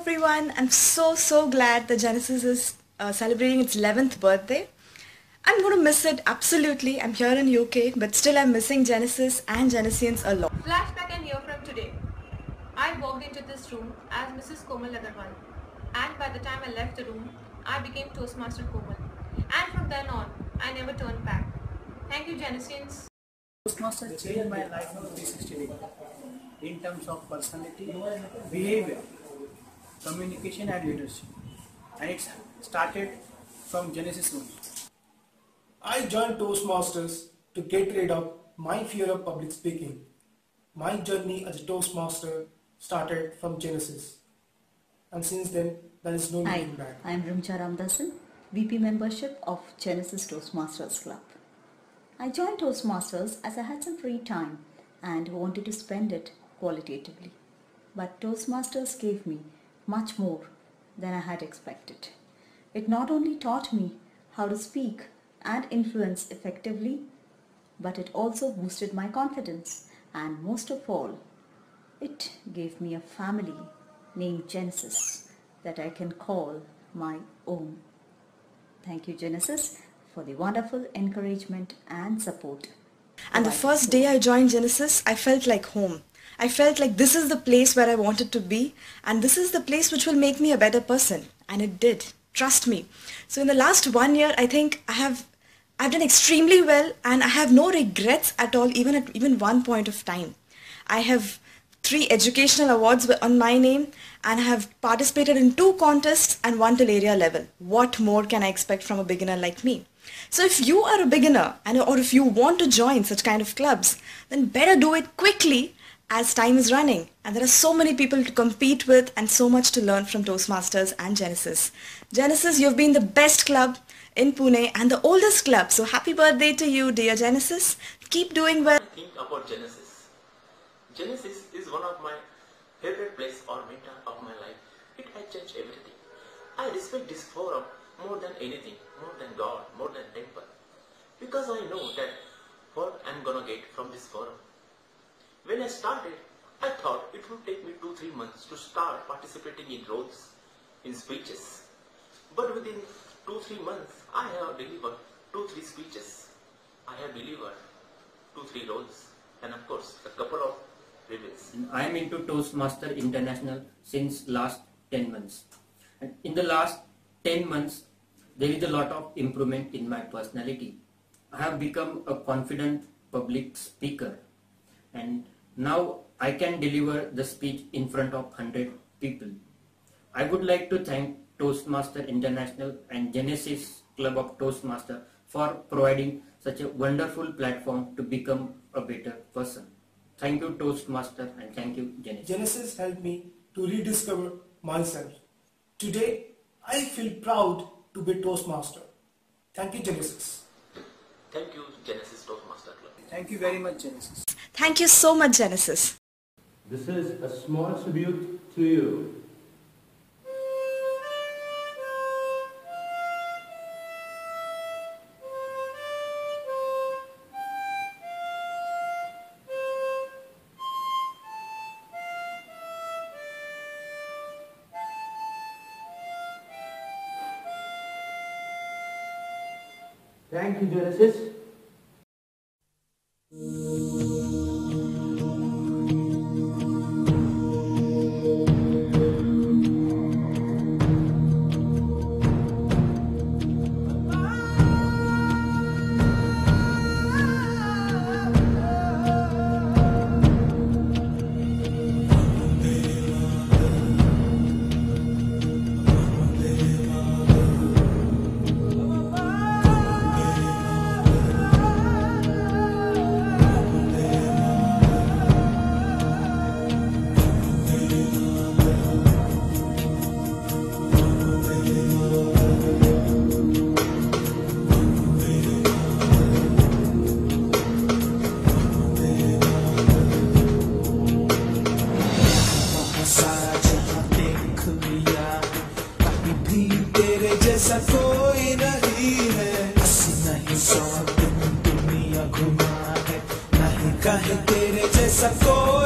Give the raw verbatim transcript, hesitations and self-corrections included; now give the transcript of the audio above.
everyone. I'm so so glad that Genesis is uh, celebrating its eleventh birthday. I'm going to miss it absolutely. I'm here in U K, but still I'm missing Genesis and Genesians a lot. Flashback and year from today. I walked into this room as Missus Komal Agarwal, and by the time I left the room, I became Toastmaster Komal. And from then on, I never turned back. Thank you, Genesians. Toastmaster changed my life in three sixty degrees in terms of personality, behavior, communication and leadership. And it started from Genesis room. I joined Toastmasters to get rid of my fear of public speaking. My journey as a Toastmaster started from Genesis. And since then, there is no Hi, looking back. I am Rimcha Ramdasan, V P membership of Genesis Toastmasters Club. I joined Toastmasters as I had some free time and wanted to spend it qualitatively. But Toastmasters gave me much more than I had expected. It not only taught me how to speak and influence effectively, but it also boosted my confidence, and most of all, it gave me a family named Genesis that I can call my own. Thank you, Genesis, for the wonderful encouragement and support. And the first day I joined Genesis, I felt like home. I felt like this is the place where I wanted to be, and this is the place which will make me a better person. And it did. Trust me. So in the last one year, I think I have I've done extremely well, and I have no regrets at all, even at even one point of time. I have three educational awards on my name, and I have participated in two contests and one till area level. What more can I expect from a beginner like me? So if you are a beginner, and or if you want to join such kind of clubs, then better do it quickly as time is running. And there are so many people to compete with and so much to learn from Toastmasters and Genesis. Genesis, you've been the best club in Pune and the oldest club. So happy birthday to you, dear Genesis. Keep doing well. I think about Genesis. Genesis is one of my favorite place or meta of my life. It has changed everything. I respect this forum more than anything, more than God, more than temple. Because I know that what I'm gonna get from this forum. When I started, I thought it would take me two, three months to start participating in roles, in speeches. But within two, three months, I have delivered two, three speeches. I have delivered two, three roles, and of course, a couple of reveals. I am into Toastmaster International since last ten months. And in the last ten months, there is a lot of improvement in my personality. I have become a confident public speaker, and now I can deliver the speech in front of one hundred people. I would like to thank Toastmaster International and Genesis Club of Toastmaster for providing such a wonderful platform to become a better person. Thank you, Toastmaster, and thank you, Genesis. Genesis helped me to rediscover myself. Today, I feel proud to be Toastmaster. Thank you, Genesis. Thank you, Genesis Toastmaster Club. Thank you very much, Genesis. Thank you so much, Genesis. This is a small tribute to you. Thank you, Genesis. जैसा कोई नहीं है, हंसी नहीं सौ दिन दुनिया घुमा है, नहीं कहीं तेरे जैसा कोई